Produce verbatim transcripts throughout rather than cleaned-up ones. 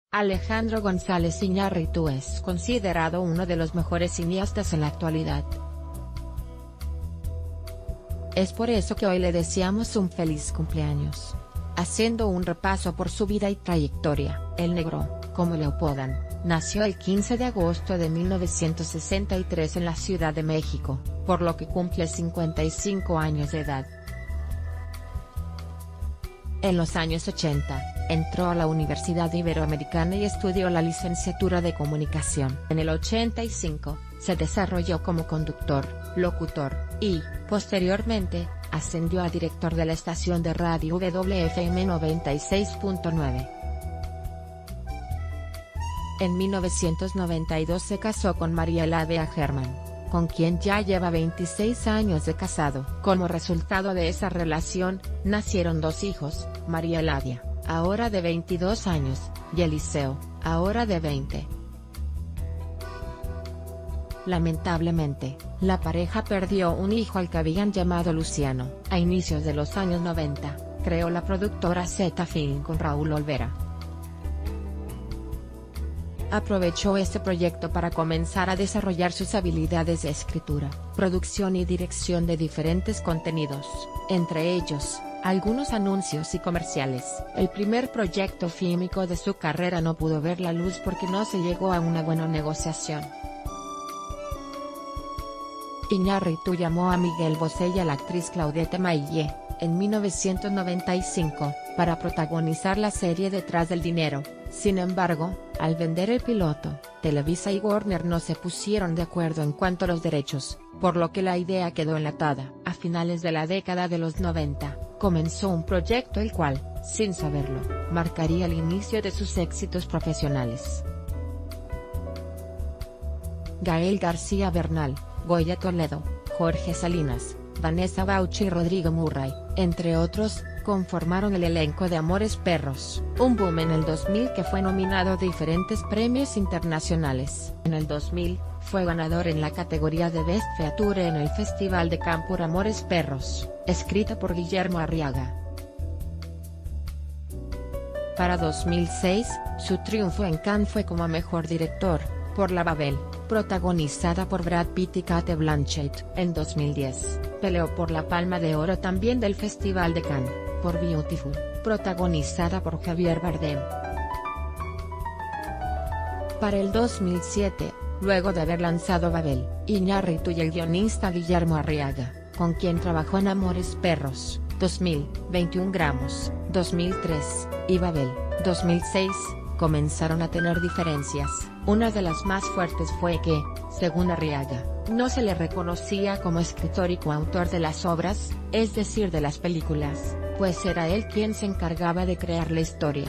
Alejandro González Iñárritu es considerado uno de los mejores cineastas en la actualidad. Es por eso que hoy le deseamos un feliz cumpleaños. Haciendo un repaso por su vida y trayectoria, El Negro, como le apodan, nació el quince de agosto de mil novecientos sesenta y tres en la Ciudad de México, por lo que cumple cincuenta y cinco años de edad. En los años ochenta, entró a la Universidad Iberoamericana y estudió la licenciatura de Comunicación. En el ochenta y cinco, se desarrolló como conductor, locutor, y, posteriormente, ascendió a director de la estación de radio W F M noventa y seis punto nueve. En mil novecientos noventa y dos se casó con María Eladia Germán, con quien ya lleva veintiséis años de casado. Como resultado de esa relación, nacieron dos hijos, María Eladia, ahora de veintidós años, y Eliseo, ahora de veinte. Lamentablemente, la pareja perdió un hijo al que habían llamado Luciano. A inicios de los años noventa, creó la productora Z Film con Raúl Olvera. Aprovechó este proyecto para comenzar a desarrollar sus habilidades de escritura, producción y dirección de diferentes contenidos, entre ellos, algunos anuncios y comerciales. El primer proyecto fílmico de su carrera no pudo ver la luz porque no se llegó a una buena negociación. Iñárritu llamó a Miguel Bosé y a la actriz Claudette Maillé, en mil novecientos noventa y cinco, para protagonizar la serie Detrás del Dinero. Sin embargo, al vender el piloto, Televisa y Warner no se pusieron de acuerdo en cuanto a los derechos, por lo que la idea quedó enlatada. A finales de la década de los noventa, comenzó un proyecto el cual, sin saberlo, marcaría el inicio de sus éxitos profesionales. Gael García Bernal, Goya Toledo, Jorge Salinas, Vanessa Bauchi y Rodrigo Murray, entre otros, conformaron el elenco de Amores Perros. Un boom en el dos mil que fue nominado a diferentes premios internacionales. En el dos mil, fue ganador en la categoría de Best Feature en el Festival de Cannes por Amores Perros, escrita por Guillermo Arriaga. Para dos mil seis, su triunfo en Cannes fue como mejor director, por La Babel, protagonizada por Brad Pitt y Cate Blanchett. En dos mil diez, peleó por la Palma de Oro también del Festival de Cannes, por Beautiful, protagonizada por Javier Bardem. Para el dos mil siete, luego de haber lanzado Babel, Iñárritu y el guionista Guillermo Arriaga, con quien trabajó en Amores Perros, dos mil, veintiún gramos, dos mil tres, y Babel, dos mil seis, comenzaron a tener diferencias. Una de las más fuertes fue que, según Arriaga, no se le reconocía como escritor y coautor de las obras, es decir de las películas, pues era él quien se encargaba de crear la historia.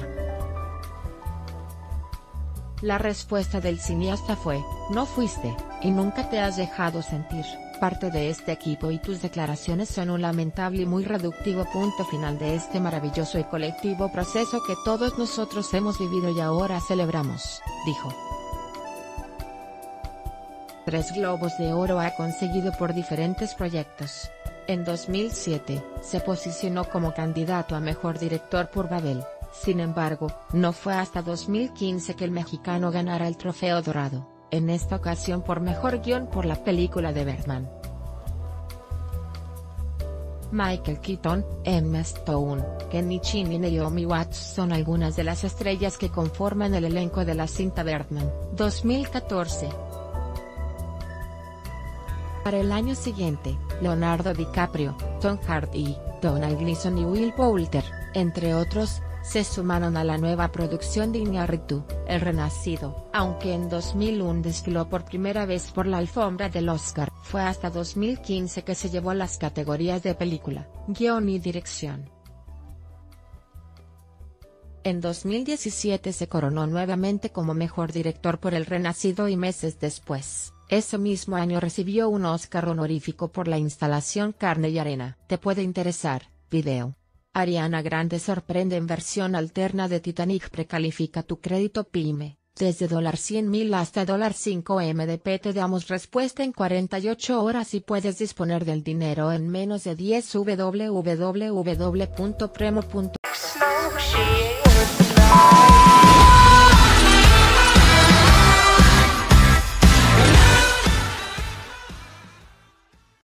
La respuesta del cineasta fue: no fuiste, y nunca te has dejado sentir, parte de este equipo y tus declaraciones son un lamentable y muy reductivo punto final de este maravilloso y colectivo proceso que todos nosotros hemos vivido y ahora celebramos, dijo. Tres Globos de Oro ha conseguido por diferentes proyectos. En dos mil siete, se posicionó como candidato a Mejor Director por Babel, sin embargo, no fue hasta dos mil quince que el mexicano ganara el Trofeo Dorado, en esta ocasión por Mejor Guión por la película de Birdman. Michael Keaton, Emma Stone, Kenny Chin y Naomi Watts son algunas de las estrellas que conforman el elenco de la cinta Birdman, dos mil catorce. Para el año siguiente, Leonardo DiCaprio, Tom Hardy, Donald Gleason y Will Poulter, entre otros, se sumaron a la nueva producción de Iñárritu, El Renacido. Aunque en dos mil uno desfiló por primera vez por la alfombra del Oscar, fue hasta dos mil quince que se llevó las categorías de película, guión y dirección. En dos mil diecisiete se coronó nuevamente como mejor director por El Renacido y meses después, ese mismo año recibió un Oscar honorífico por la instalación Carne y Arena. Te puede interesar, video. Ariana Grande sorprende en versión alterna de Titanic. Precalifica tu crédito PYME, desde cien mil hasta cinco M D P. Te damos respuesta en cuarenta y ocho horas y puedes disponer del dinero en menos de diez. w w w punto premo punto com